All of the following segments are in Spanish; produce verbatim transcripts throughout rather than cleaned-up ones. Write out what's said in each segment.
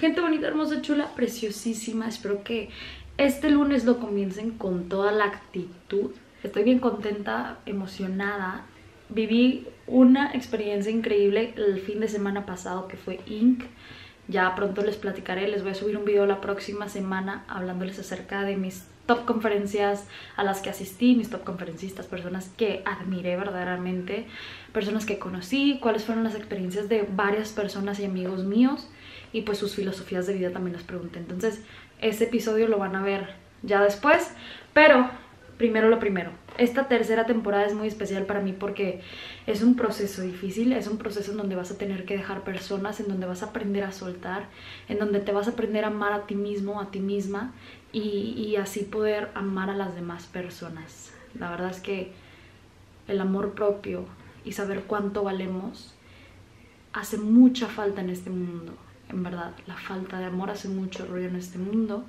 Gente bonita, hermosa, chula, preciosísima. Espero que este lunes lo comiencen con toda la actitud. Estoy bien contenta, emocionada. Viví una experiencia increíble el fin de semana pasado que fue Inc. Ya pronto les platicaré, les voy a subir un video la próxima semana hablándoles acerca de mis top conferencias a las que asistí, mis top conferencistas, personas que admiré verdaderamente, personas que conocí, cuáles fueron las experiencias de varias personas y amigos míos y pues sus filosofías de vida también las pregunté. Entonces ese episodio lo van a ver ya después, pero primero lo primero. Esta tercera temporada es muy especial para mí porque es un proceso difícil, es un proceso en donde vas a tener que dejar personas, en donde vas a aprender a soltar, en donde te vas a aprender a amar a ti mismo, a ti misma y, y así poder amar a las demás personas. La verdad es que el amor propio y saber cuánto valemos hace mucha falta en este mundo, en verdad. La falta de amor hace mucho ruido en este mundo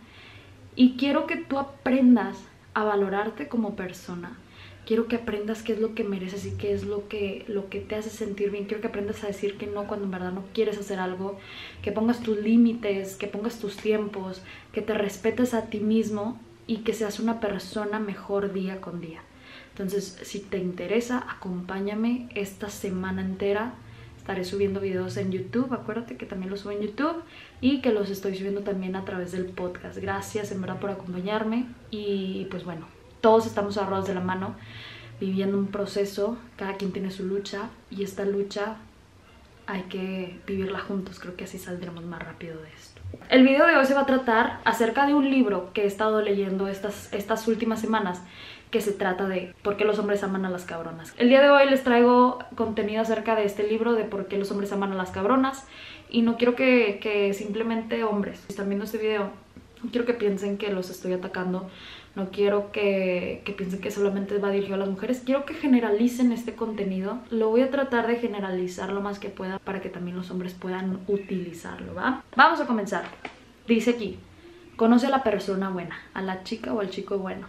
y quiero que tú aprendas a valorarte como persona. Quiero que aprendas qué es lo que mereces y qué es lo que, lo que te hace sentir bien. Quiero que aprendas a decir que no cuando en verdad no quieres hacer algo, que pongas tus límites, que pongas tus tiempos, que te respetes a ti mismo y que seas una persona mejor día con día. Entonces, si te interesa, acompáñame esta semana entera. Estaré subiendo videos en YouTube, acuérdate que también los subo en YouTube y que los estoy subiendo también a través del podcast. Gracias en verdad por acompañarme y pues bueno, todos estamos agarrados de la mano viviendo un proceso, cada quien tiene su lucha y esta lucha hay que vivirla juntos, creo que así saldremos más rápido de esto. El video de hoy se va a tratar acerca de un libro que he estado leyendo estas, estas últimas semanas que se trata de por qué los hombres aman a las cabronas. El día de hoy les traigo contenido acerca de este libro de por qué los hombres aman a las cabronas y no quiero que, que simplemente hombres si están viendo este video, no quiero que piensen que los estoy atacando, no quiero que, que piensen que solamente va dirigido a las mujeres, quiero que generalicen este contenido, lo voy a tratar de generalizar lo más que pueda para que también los hombres puedan utilizarlo, ¿va? Vamos a comenzar. Dice aquí, conoce a la persona buena, a la chica o al chico bueno.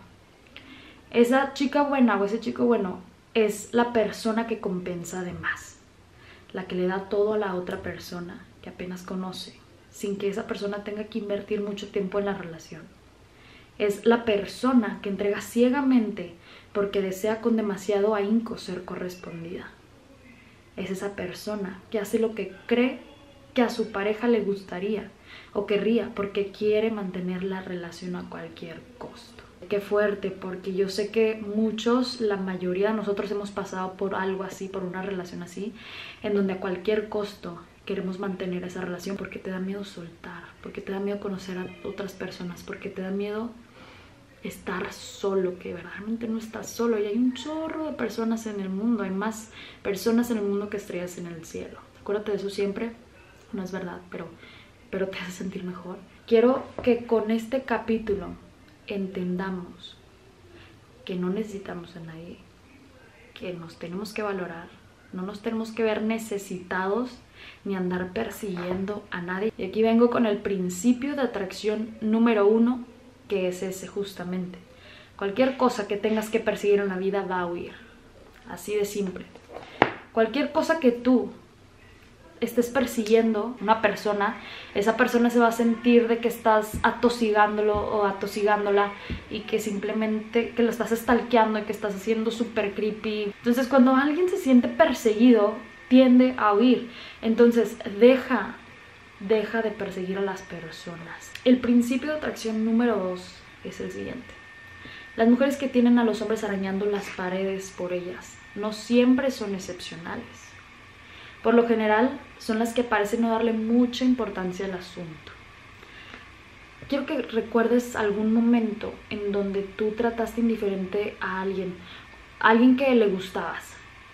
Esa chica buena o ese chico bueno es la persona que compensa de más, la que le da todo a la otra persona que apenas conoce, sin que esa persona tenga que invertir mucho tiempo en la relación. Es la persona que entrega ciegamente porque desea con demasiado ahínco ser correspondida. Es esa persona que hace lo que cree que a su pareja le gustaría o querría porque quiere mantener la relación a cualquier costo. Qué fuerte, porque yo sé que muchos, la mayoría de nosotros hemos pasado por algo así, por una relación así, en donde a cualquier costo queremos mantener esa relación porque te da miedo soltar, porque te da miedo conocer a otras personas, porque te da miedo estar solo, que verdaderamente no estás solo y hay un chorro de personas en el mundo, hay más personas en el mundo que estrellas en el cielo. Acuérdate de eso siempre, no es verdad, pero, pero te hace sentir mejor. Quiero que con este capítulo entendamos que no necesitamos a nadie, que nos tenemos que valorar, no nos tenemos que ver necesitados ni andar persiguiendo a nadie. Y aquí vengo con el principio de atracción número uno, que es ese justamente. Cualquier cosa que tengas que perseguir en la vida va a huir, así de simple. Cualquier cosa que tú estés persiguiendo una persona, esa persona se va a sentir de que estás atosigándolo o atosigándola y que simplemente que lo estás stalkeando y que estás haciendo súper creepy. Entonces cuando alguien se siente perseguido tiende a huir. Entonces deja, deja de perseguir a las personas. El principio de atracción número dos es el siguiente. Las mujeres que tienen a los hombres arañando las paredes por ellas no siempre son excepcionales. Por lo general, son las que parecen no darle mucha importancia al asunto. Quiero que recuerdes algún momento en donde tú trataste indiferente a alguien, a alguien que le gustabas,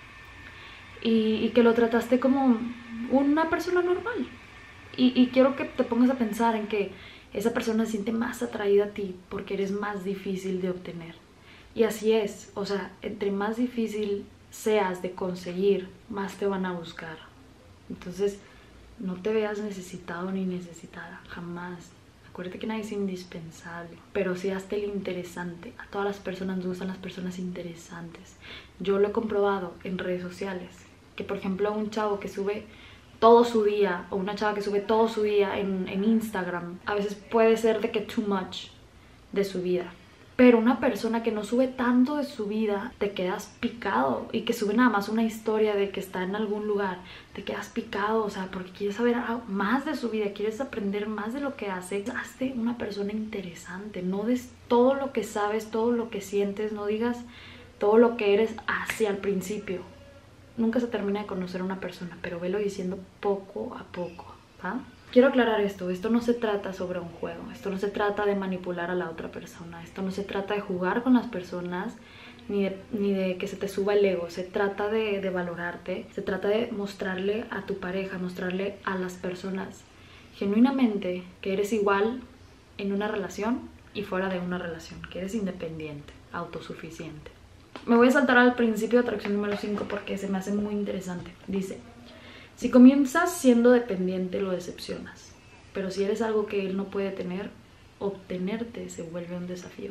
y, y que lo trataste como una persona normal. Y, y quiero que te pongas a pensar en que esa persona se siente más atraída a ti porque eres más difícil de obtener. Y así es, o sea, entre más difícil seas de conseguir, más te van a buscar. Entonces no te veas necesitado ni necesitada, jamás. Acuérdate que nadie es indispensable, pero sí hazte el interesante. A todas las personas nos gustan las personas interesantes. Yo lo he comprobado en redes sociales, que por ejemplo un chavo que sube todo su día, o una chava que sube todo su día en, en Instagram, a veces puede ser de que too much de su vida. Pero una persona que no sube tanto de su vida, te quedas picado. Y que sube nada más una historia de que está en algún lugar, te quedas picado, o sea, porque quieres saber más de su vida, quieres aprender más de lo que hace. Hazte una persona interesante, no des todo lo que sabes, todo lo que sientes, no digas todo lo que eres hacia el principio. Nunca se termina de conocer a una persona, pero velo diciendo poco a poco, ¿va? Quiero aclarar esto, esto no se trata sobre un juego, esto no se trata de manipular a la otra persona, esto no se trata de jugar con las personas, ni de, ni de que se te suba el ego, se trata de, de valorarte, se trata de mostrarle a tu pareja, mostrarle a las personas genuinamente que eres igual en una relación y fuera de una relación, que eres independiente, autosuficiente. Me voy a saltar al principio de atracción número cinco porque se me hace muy interesante. Dice: si comienzas siendo dependiente, lo decepcionas. Pero si eres algo que él no puede tener, obtenerte se vuelve un desafío.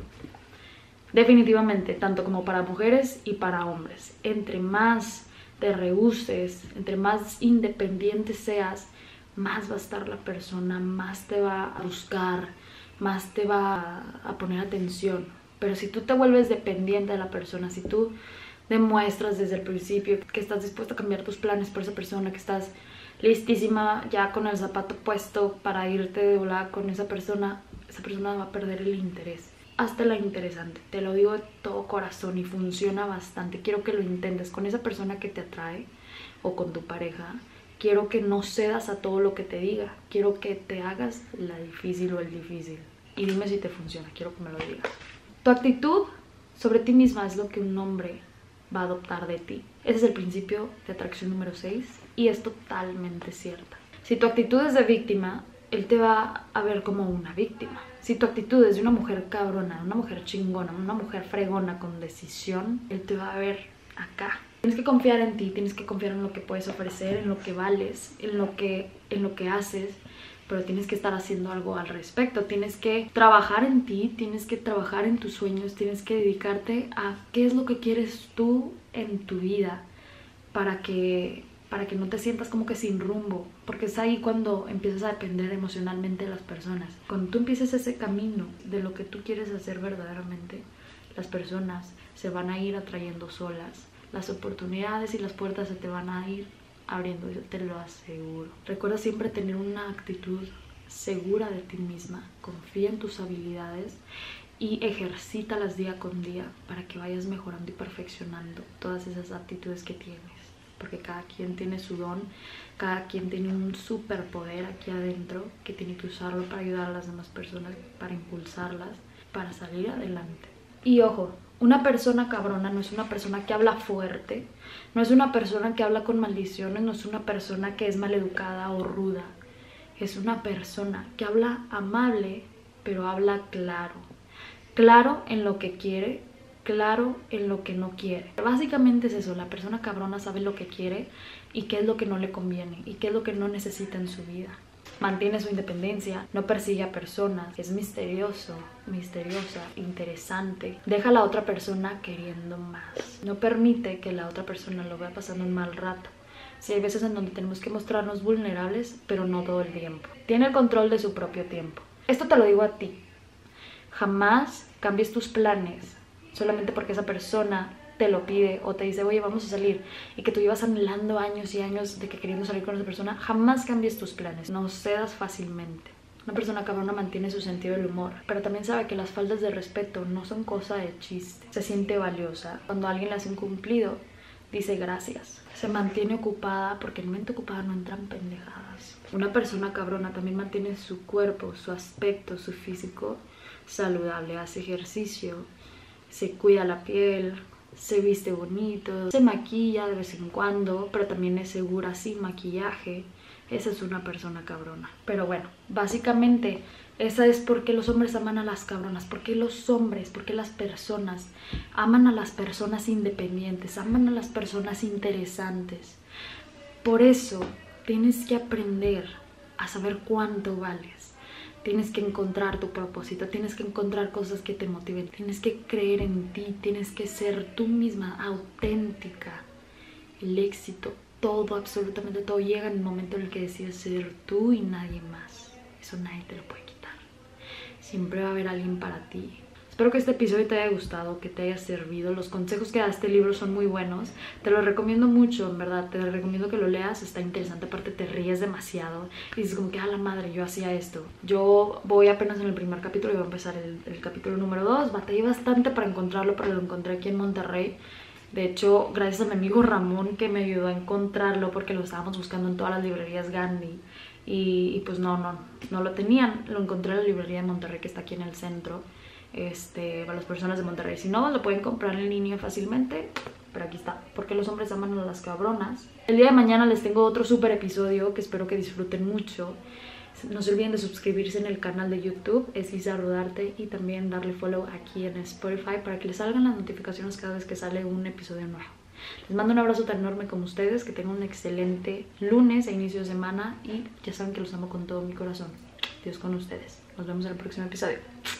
Definitivamente, tanto como para mujeres y para hombres. Entre más te rehuses, entre más independiente seas, más va a estar la persona, más te va a buscar, más te va a poner atención. Pero si tú te vuelves dependiente de la persona, si tú demuestras desde el principio que estás dispuesto a cambiar tus planes por esa persona, que estás listísima ya con el zapato puesto para irte de volada con esa persona, esa persona va a perder el interés. Hazte la interesante, te lo digo de todo corazón y funciona bastante. Quiero que lo intentes con esa persona que te atrae o con tu pareja. Quiero que no cedas a todo lo que te diga, quiero que te hagas la difícil o el difícil. Y dime si te funciona, quiero que me lo digas. Tu actitud sobre ti misma es lo que un hombre va a adoptar de ti. Ese es el principio de atracción número seis y es totalmente cierta. Si tu actitud es de víctima, él te va a ver como una víctima. Si tu actitud es de una mujer cabrona, una mujer chingona, una mujer fregona con decisión, él te va a ver acá. Tienes que confiar en ti, tienes que confiar en lo que puedes ofrecer, en lo que vales, en lo que, en lo que haces, pero tienes que estar haciendo algo al respecto. Tienes que trabajar en ti, tienes que trabajar en tus sueños, tienes que dedicarte a qué es lo que quieres tú en tu vida para que, para que no te sientas como que sin rumbo, porque es ahí cuando empiezas a depender emocionalmente de las personas. Cuando tú empieces ese camino de lo que tú quieres hacer verdaderamente, las personas se van a ir atrayendo solas, las oportunidades y las puertas se te van a ir abriendo, yo te lo aseguro. Recuerda siempre tener una actitud segura de ti misma, confía en tus habilidades y ejercítalas día con día para que vayas mejorando y perfeccionando todas esas actitudes que tienes, porque cada quien tiene su don, cada quien tiene un superpoder aquí adentro que tiene que usarlo para ayudar a las demás personas, para impulsarlas, para salir adelante. Y ojo, una persona cabrona no es una persona que habla fuerte, no es una persona que habla con maldiciones, no es una persona que es maleducada o ruda. Es una persona que habla amable, pero habla claro. Claro en lo que quiere, claro en lo que no quiere. Básicamente es eso, la persona cabrona sabe lo que quiere y qué es lo que no le conviene y qué es lo que no necesita en su vida. Mantiene su independencia, no persigue a personas, es misterioso, misteriosa, interesante. Deja a la otra persona queriendo más. No permite que la otra persona lo vea pasando un mal rato. Sí, hay veces en donde tenemos que mostrarnos vulnerables, pero no todo el tiempo. Tiene el control de su propio tiempo. Esto te lo digo a ti. Jamás cambies tus planes solamente porque esa persona te lo pide o te dice, oye, vamos a salir, y que tú llevas anhelando años y años de que queriendo salir con esa persona. Jamás cambies tus planes, no cedas fácilmente. Una persona cabrona mantiene su sentido del humor, pero también sabe que las faltas de respeto no son cosa de chiste. Se siente valiosa. Cuando alguien le hace un cumplido, dice gracias. Se mantiene ocupada porque en mente ocupada no entran pendejadas. Una persona cabrona también mantiene su cuerpo, su aspecto, su físico saludable. Hace ejercicio, se cuida la piel, se viste bonito, se maquilla de vez en cuando, pero también es segura sin maquillaje. Esa es una persona cabrona. Pero bueno, básicamente esa es porque los hombres aman a las cabronas, porque los hombres, porque las personas aman a las personas independientes, aman a las personas interesantes. Por eso tienes que aprender a saber cuánto vales. Tienes que encontrar tu propósito, tienes que encontrar cosas que te motiven, tienes que creer en ti, tienes que ser tú misma, auténtica. El éxito todo, absolutamente todo llega en el momento en el que decides ser tú y nadie más. Eso nadie te lo puede quitar. Siempre va a haber alguien para ti. Espero que este episodio te haya gustado, que te haya servido. Los consejos que da este libro son muy buenos. Te lo recomiendo mucho, en verdad. Te recomiendo que lo leas, está interesante. Aparte te ríes demasiado. Y dices como que, a la madre, yo hacía esto. Yo voy apenas en el primer capítulo y voy a empezar el, el capítulo número dos. Batallé bastante para encontrarlo, pero lo encontré aquí en Monterrey. De hecho, gracias a mi amigo Ramón que me ayudó a encontrarlo porque lo estábamos buscando en todas las librerías Gandhi. Y, y pues no, no, no lo tenían. Lo encontré en la librería de Monterrey que está aquí en el centro. Este, para las personas de Monterrey. Si no, lo pueden comprar en línea fácilmente. Pero aquí está, porque los hombres aman a las cabronas. El día de mañana les tengo otro super episodio que espero que disfruten mucho. No se olviden de suscribirse en el canal de YouTube, es Isa Rodarte, y también darle follow aquí en Spotify para que les salgan las notificaciones cada vez que sale un episodio nuevo. Les mando un abrazo tan enorme como ustedes, que tengan un excelente lunes e inicio de semana y ya saben que los amo con todo mi corazón. Dios con ustedes. Nos vemos en el próximo episodio.